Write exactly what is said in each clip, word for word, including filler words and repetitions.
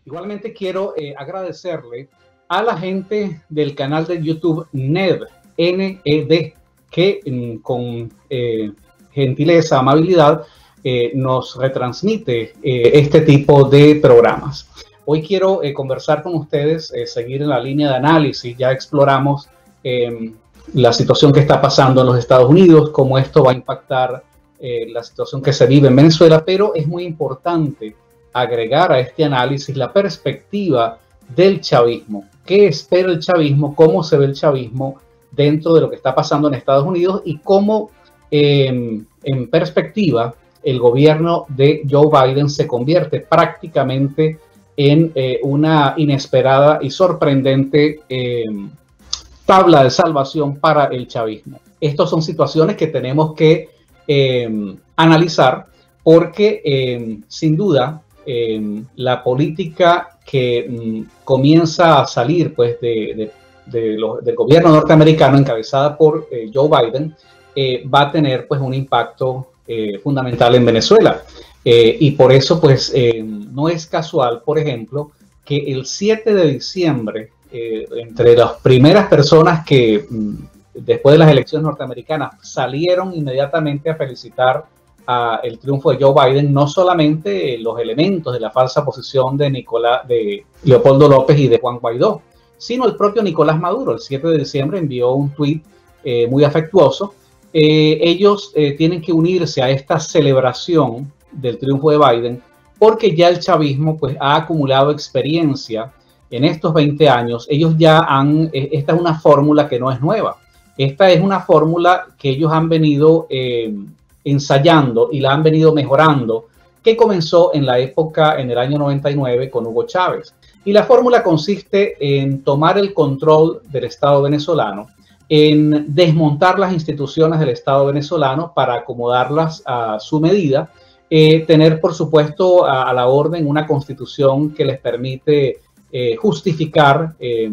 Igualmente quiero eh, agradecerle a la gente del canal de YouTube N E D, N E D, que mm, con eh, gentileza, amabilidad, eh, nos retransmite eh, este tipo de programas. Hoy quiero eh, conversar con ustedes, eh, seguir en la línea de análisis. Ya exploramos eh, la situación que está pasando en los Estados Unidos, cómo esto va a impactar eh, la situación que se vive en Venezuela, pero es muy importante agregar a este análisis la perspectiva del chavismo. ¿Qué espera el chavismo? ¿Cómo se ve el chavismo dentro de lo que está pasando en Estados Unidos? Y cómo, eh, en perspectiva, el gobierno de Joe Biden se convierte prácticamente en eh, una inesperada y sorprendente eh, tabla de salvación para el chavismo. Estas son situaciones que tenemos que eh, analizar porque, eh, sin duda, Eh, la política que mm, comienza a salir pues, de, de, de lo, del gobierno norteamericano encabezada por eh, Joe Biden eh, va a tener pues, un impacto eh, fundamental en Venezuela. Eh, y por eso pues, eh, no es casual, por ejemplo, que el siete de diciembre, eh, entre las primeras personas que mm, después de las elecciones norteamericanas salieron inmediatamente a felicitar a el triunfo de Joe Biden, no solamente los elementos de la falsa posición de, Nicolás, de Leopoldo López y de Juan Guaidó, sino el propio Nicolás Maduro. El siete de diciembre envió un tuit eh, muy afectuoso. Eh, ellos eh, tienen que unirse a esta celebración del triunfo de Biden porque ya el chavismo pues, ha acumulado experiencia en estos veinte años. Ellos ya han, eh, esta es una fórmula que no es nueva. Esta es una fórmula que ellos han venido eh, ensayando y la han venido mejorando, que comenzó en la época, en el año noventa y nueve, con Hugo Chávez. Y la fórmula consiste en tomar el control del Estado venezolano, en desmontar las instituciones del Estado venezolano para acomodarlas a su medida, eh, tener, por supuesto, a, a la orden una constitución que les permite eh, justificar eh,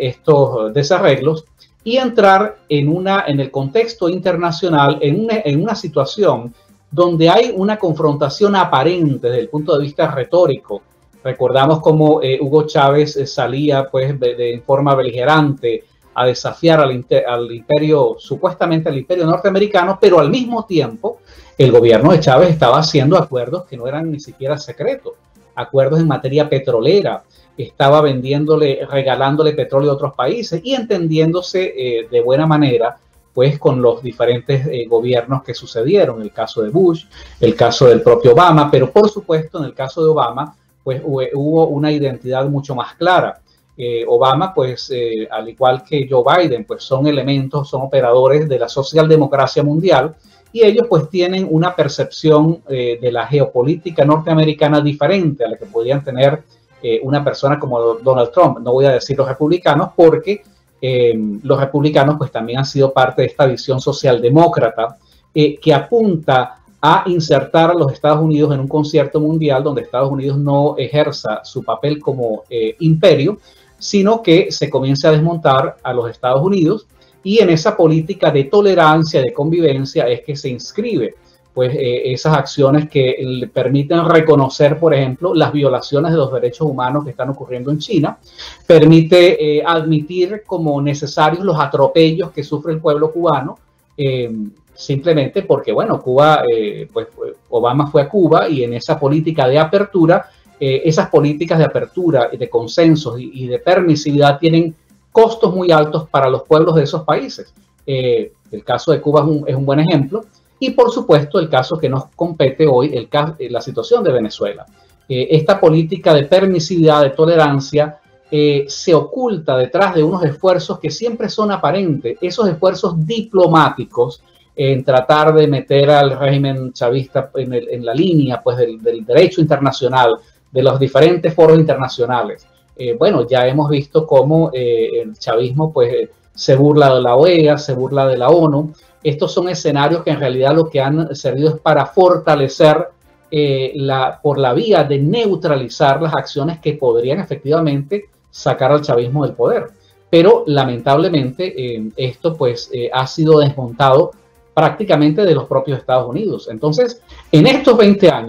estos desarreglos, y entrar en, una, en el contexto internacional, en una, en una situación donde hay una confrontación aparente desde el punto de vista retórico. Recordamos cómo eh, Hugo Chávez eh, salía pues, de, de forma beligerante a desafiar al, al imperio, supuestamente al imperio norteamericano, pero al mismo tiempo el gobierno de Chávez estaba haciendo acuerdos que no eran ni siquiera secretos, acuerdos en materia petrolera, estaba vendiéndole, regalándole petróleo a otros países y entendiéndose eh, de buena manera pues con los diferentes eh, gobiernos que sucedieron, el caso de Bush, el caso del propio Obama, pero por supuesto en el caso de Obama pues hubo una identidad mucho más clara. Eh, Obama pues eh, al igual que Joe Biden pues son elementos, son operadores de la socialdemocracia mundial y ellos pues tienen una percepción eh, de la geopolítica norteamericana diferente a la que podrían tener Eh, una persona como Donald Trump. No voy a decir los republicanos porque eh, los republicanos pues también han sido parte de esta visión socialdemócrata eh, que apunta a insertar a los Estados Unidos en un concierto mundial donde Estados Unidos no ejerza su papel como eh, imperio, sino que se comience a desmontar a los Estados Unidos, y en esa política de tolerancia, de convivencia es que se inscribe pues eh, esas acciones que le permiten reconocer, por ejemplo, las violaciones de los derechos humanos que están ocurriendo en China, permite eh, admitir como necesarios los atropellos que sufre el pueblo cubano, eh, simplemente porque, bueno, Cuba, eh, pues Obama fue a Cuba y en esa política de apertura, eh, esas políticas de apertura y de consensos y, y de permisividad tienen costos muy altos para los pueblos de esos países. Eh, el caso de Cuba es un, es un buen ejemplo. Y por supuesto el caso que nos compete hoy, el caso, la situación de Venezuela. Eh, esta política de permisividad, de tolerancia, eh, se oculta detrás de unos esfuerzos que siempre son aparentes, esos esfuerzos diplomáticos en tratar de meter al régimen chavista en, el, en la línea pues, del, del derecho internacional, de los diferentes foros internacionales. Eh, bueno, ya hemos visto cómo eh, el chavismo pues, se burla de la O E A, se burla de la ONU. Estos son escenarios que en realidad lo que han servido es para fortalecer eh, la, por la vía de neutralizar las acciones que podrían efectivamente sacar al chavismo del poder. Pero lamentablemente eh, esto pues eh, ha sido desmontado prácticamente de los propios Estados Unidos. Entonces, en estos veinte años,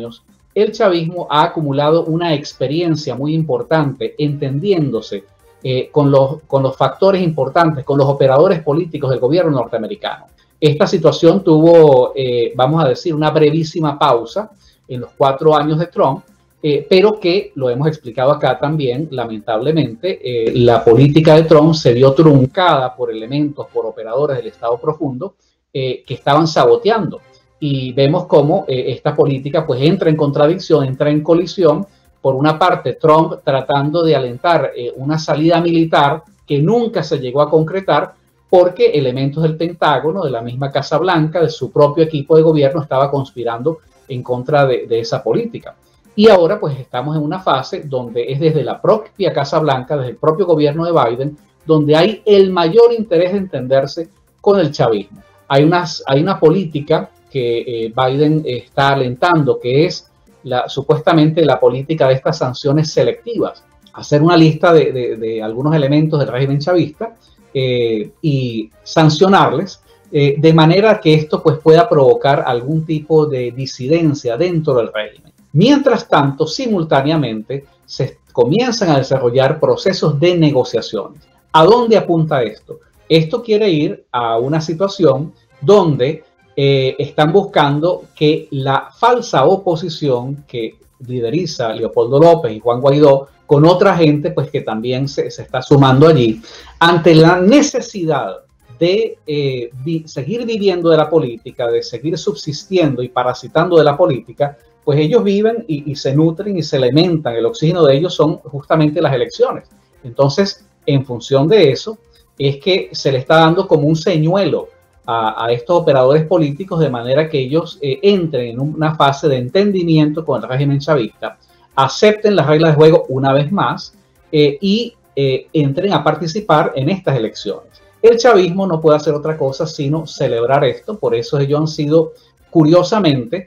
el chavismo ha acumulado una experiencia muy importante entendiéndose eh, con, los, con los factores importantes, con los operadores políticos del gobierno norteamericano. Esta situación tuvo, eh, vamos a decir, una brevísima pausa en los cuatro años de Trump, eh, pero que, lo hemos explicado acá también, lamentablemente, eh, la política de Trump se vio truncada por elementos, por operadores del Estado profundo eh, que estaban saboteando. Y vemos cómo eh, esta política pues entra en contradicción, entra en colisión. Por una parte, Trump tratando de alentar eh, una salida militar que nunca se llegó a concretar, porque elementos del Pentágono, de la misma Casa Blanca, de su propio equipo de gobierno, estaba conspirando en contra de, de esa política. Y ahora pues estamos en una fase donde es desde la propia Casa Blanca, desde el propio gobierno de Biden, donde hay el mayor interés de entenderse con el chavismo. Hay, unas, hay una política que eh, Biden está alentando, que es la, supuestamente la política de estas sanciones selectivas. Hacer una lista de, de, de algunos elementos del régimen chavista, Eh, y sancionarles eh, de manera que esto pues, pueda provocar algún tipo de disidencia dentro del régimen. Mientras tanto, simultáneamente se comienzan a desarrollar procesos de negociaciones. ¿A dónde apunta esto? Esto quiere ir a una situación donde eh, están buscando que la falsa oposición que lideriza Leopoldo López y Juan Guaidó, con otra gente pues que también se, se está sumando allí, ante la necesidad de eh, vi, seguir viviendo de la política, de seguir subsistiendo y parasitando de la política, pues ellos viven y, y se nutren y se alimentan, el oxígeno de ellos son justamente las elecciones. Entonces, en función de eso, es que se le está dando como un señuelo a, a estos operadores políticos de manera que ellos eh, entren en una fase de entendimiento con el régimen chavista, acepten las reglas de juego una vez más eh, y eh, entren a participar en estas elecciones. El chavismo no puede hacer otra cosa sino celebrar esto, por eso ellos han sido, curiosamente,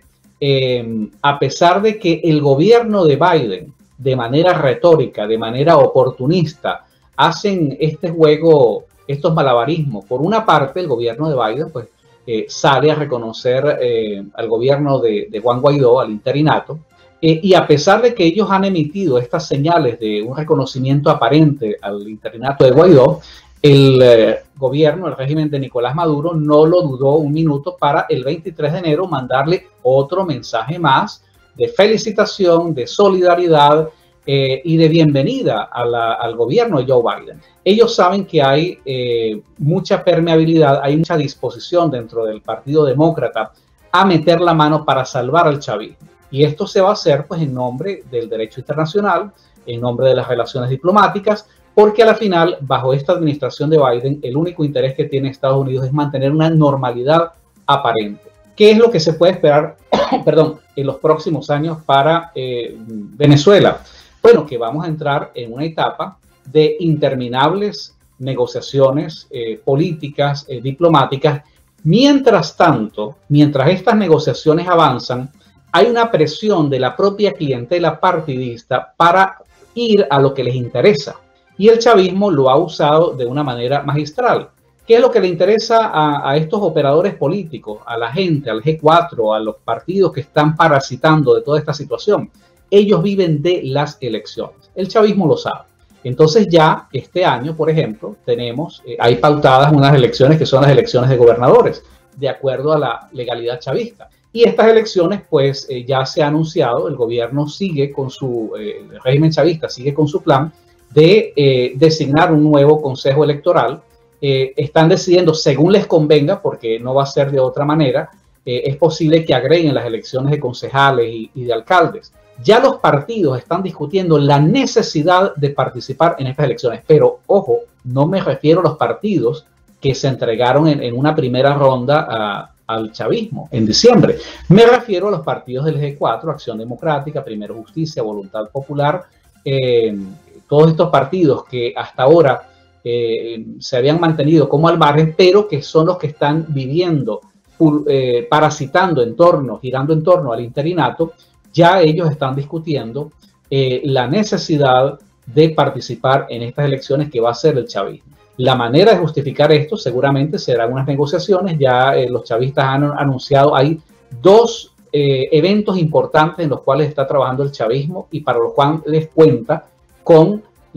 eh, a pesar de que el gobierno de Biden, de manera retórica, de manera oportunista, hacen este juego, estos malabarismos. Por una parte, el gobierno de Biden pues, eh, sale a reconocer eh, al gobierno de, de Juan Guaidó, al interinato, Eh, y a pesar de que ellos han emitido estas señales de un reconocimiento aparente al interinato de Guaidó, el eh, gobierno, el régimen de Nicolás Maduro no lo dudó un minuto para el veintitrés de enero mandarle otro mensaje más de felicitación, de solidaridad eh, y de bienvenida a la, al gobierno de Joe Biden. Ellos saben que hay eh, mucha permeabilidad, hay mucha disposición dentro del Partido Demócrata a meter la mano para salvar al chavismo. Y esto se va a hacer pues, en nombre del derecho internacional, en nombre de las relaciones diplomáticas, porque a la final, bajo esta administración de Biden, el único interés que tiene Estados Unidos es mantener una normalidad aparente. ¿Qué es lo que se puede esperar perdón, en los próximos años para eh, Venezuela? Bueno, que vamos a entrar en una etapa de interminables negociaciones eh, políticas, eh, diplomáticas. Mientras tanto, mientras estas negociaciones avanzan, hay una presión de la propia clientela partidista para ir a lo que les interesa. Y el chavismo lo ha usado de una manera magistral. ¿Qué es lo que le interesa a, a estos operadores políticos, a la gente, al G cuatro, a los partidos que están parasitando de toda esta situación? Ellos viven de las elecciones. El chavismo lo sabe. Entonces ya este año, por ejemplo, tenemos, eh, hay pautadas unas elecciones que son las elecciones de gobernadores, de acuerdo a la legalidad chavista. Y estas elecciones, pues, eh, ya se ha anunciado, el gobierno sigue con su, eh, el régimen chavista sigue con su plan de eh, designar un nuevo consejo electoral. Eh, están decidiendo según les convenga, porque no va a ser de otra manera. Eh, es posible que agreguen las elecciones de concejales y, y de alcaldes. Ya los partidos están discutiendo la necesidad de participar en estas elecciones. Pero, ojo, no me refiero a los partidos que se entregaron en, en una primera ronda a al chavismo en diciembre. Me refiero a los partidos del G cuatro, Acción Democrática, Primero Justicia, Voluntad Popular, eh, todos estos partidos que hasta ahora eh, se habían mantenido como al margen, pero que son los que están viviendo, eh, parasitando en torno, girando en torno al interinato. Ya ellos están discutiendo eh, la necesidad de participar en estas elecciones que va a ser el chavismo. La manera de justificar esto seguramente serán unas negociaciones. Ya eh, los chavistas han anunciado, hay dos eh, eventos importantes en los cuales está trabajando el chavismo y para los cuales cuenta con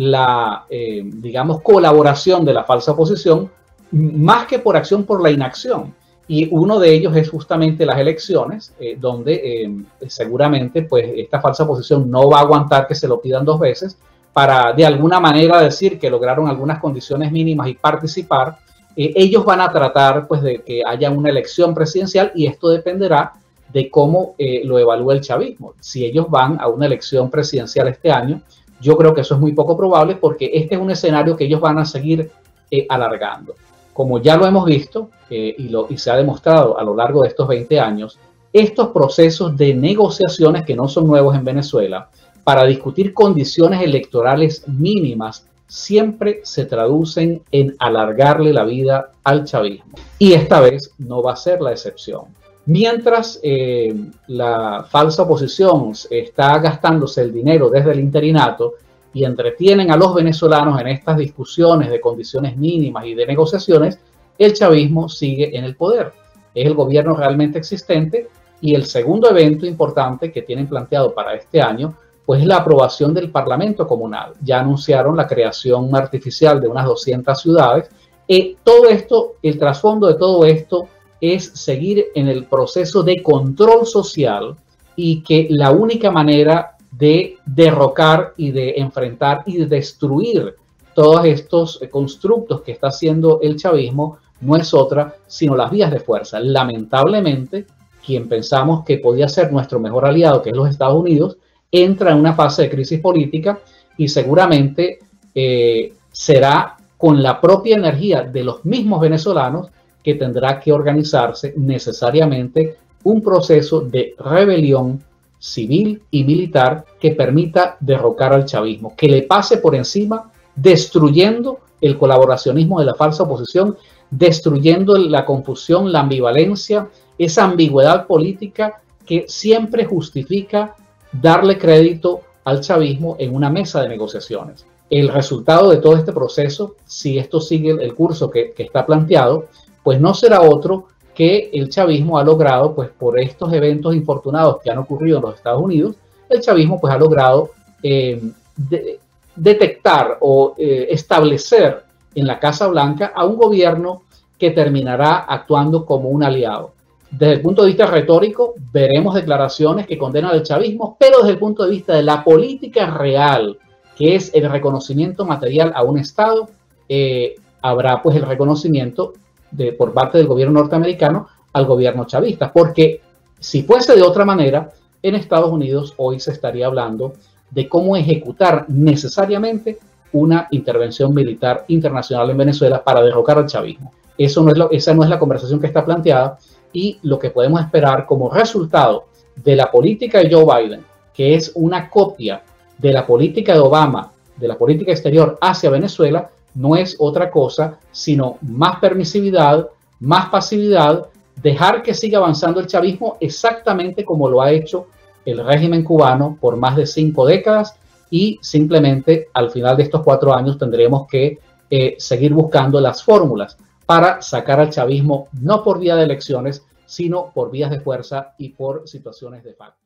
la, eh, digamos, colaboración de la falsa oposición, más que por acción, por la inacción. Y uno de ellos es justamente las elecciones, eh, donde eh, seguramente pues, esta falsa oposición no va a aguantar que se lo pidan dos veces para de alguna manera decir que lograron algunas condiciones mínimas y participar. Eh, ellos van a tratar pues, de que haya una elección presidencial y esto dependerá de cómo eh, lo evalúa el chavismo. Si ellos van a una elección presidencial este año, yo creo que eso es muy poco probable porque este es un escenario que ellos van a seguir eh, alargando. Como ya lo hemos visto eh, y, lo, y se ha demostrado a lo largo de estos veinte años, estos procesos de negociaciones que no son nuevos en Venezuela para discutir condiciones electorales mínimas siempre se traducen en alargarle la vida al chavismo. Y esta vez no va a ser la excepción. Mientras eh, la falsa oposición está gastándose el dinero desde el interinato y entretienen a los venezolanos en estas discusiones de condiciones mínimas y de negociaciones, el chavismo sigue en el poder. Es el gobierno realmente existente y el segundo evento importante que tienen planteado para este año pues es la aprobación del Parlamento Comunal. Ya anunciaron la creación artificial de unas doscientas ciudades. Eh, todo esto, el trasfondo de todo esto es seguir en el proceso de control social y que la única manera de derrocar y de enfrentar y de destruir todos estos constructos que está haciendo el chavismo no es otra sino las vías de fuerza. Lamentablemente, quien pensamos que podía ser nuestro mejor aliado, que es los Estados Unidos, entra en una fase de crisis política y seguramente eh, será con la propia energía de los mismos venezolanos que tendrá que organizarse necesariamente un proceso de rebelión civil y militar que permita derrocar al chavismo, que le pase por encima destruyendo el colaboracionismo de la falsa oposición, destruyendo la confusión, la ambivalencia, esa ambigüedad política que siempre justifica darle crédito al chavismo en una mesa de negociaciones. El resultado de todo este proceso, si esto sigue el curso que, que está planteado, pues no será otro que el chavismo ha logrado, pues por estos eventos infortunados que han ocurrido en los Estados Unidos, el chavismo pues ha logrado eh, de, detectar o eh, establecer en la Casa Blanca a un gobierno que terminará actuando como un aliado. Desde el punto de vista retórico, veremos declaraciones que condenan al chavismo, pero desde el punto de vista de la política real, que es el reconocimiento material a un Estado, eh, habrá pues el reconocimiento de, por parte del gobierno norteamericano al gobierno chavista, porque si fuese de otra manera, en Estados Unidos hoy se estaría hablando de cómo ejecutar necesariamente una intervención militar internacional en Venezuela para derrocar al chavismo. Eso no es lo, esa no es la conversación que está planteada y lo que podemos esperar como resultado de la política de Joe Biden, que es una copia de la política de Obama, de la política exterior hacia Venezuela, no es otra cosa sino más permisividad, más pasividad, dejar que siga avanzando el chavismo exactamente como lo ha hecho el régimen cubano por más de cinco décadas y simplemente al final de estos cuatro años tendremos que eh, seguir buscando las fórmulas para sacar al chavismo no por vía de elecciones, sino por vías de fuerza y por situaciones de facto.